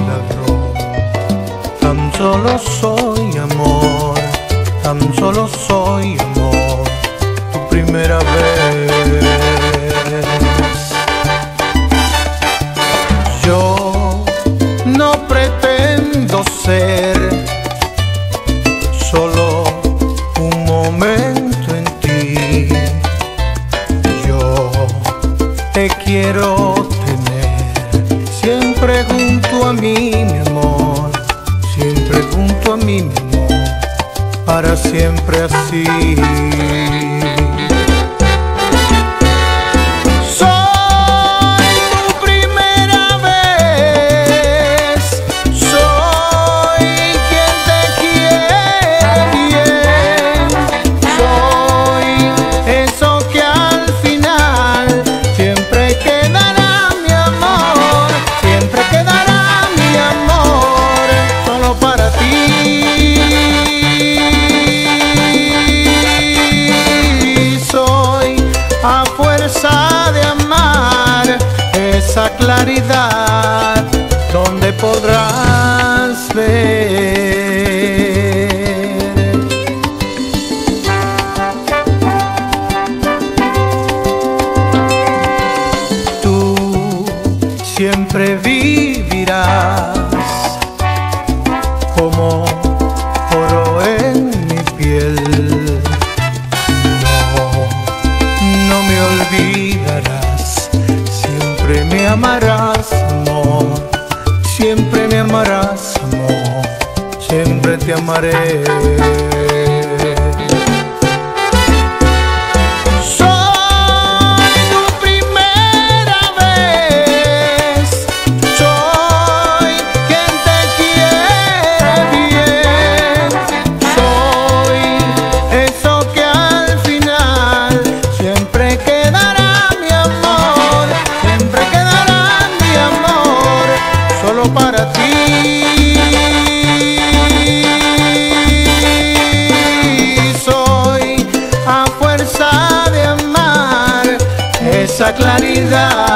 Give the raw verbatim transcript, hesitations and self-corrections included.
ladrón. Tan solo soy amor, tan solo soy amor, tu primera vez. Yo no pretendo ser solo un momento en ti. Yo te quiero tener siempre junto a mí, mi amor, siempre junto a mí, mi amor, para siempre así. A fuerza de amar, esa claridad donde podrás ver. Tú siempre vivirás como oro en mi piel. No me olvidarás, siempre me amarás, amor, siempre me amarás, amor, siempre te amaré. Para ti soy, a fuerza de amar, esa claridad